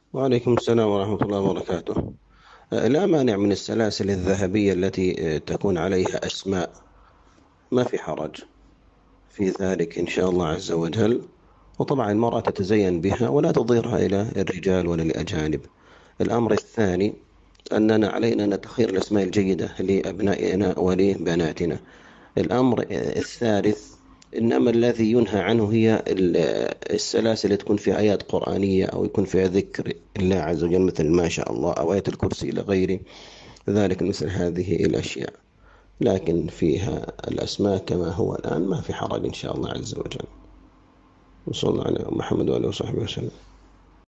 وعليكم السلام ورحمة الله وبركاته. لا مانع من السلاسل الذهبية التي تكون عليها أسماء. ما في حرج في ذلك إن شاء الله عز وجل. وطبعا المرأة تتزين بها ولا تضيرها إلى الرجال ولا الأجانب. الأمر الثاني أننا علينا أن نتخير الأسماء الجيدة لأبنائنا ولبناتنا. الأمر الثالث، إنما الذي ينهى عنه هي السلاسل اللي تكون في آيات قرآنية أو يكون فيها ذكر الله عز وجل، مثل ما شاء الله أو آية الكرسي إلى غيره ذلك، مثل هذه الأشياء. لكن فيها الأسماء كما هو الآن ما في حرج إن شاء الله عز وجل. وصلى الله على محمد وآله وصحبه وسلم.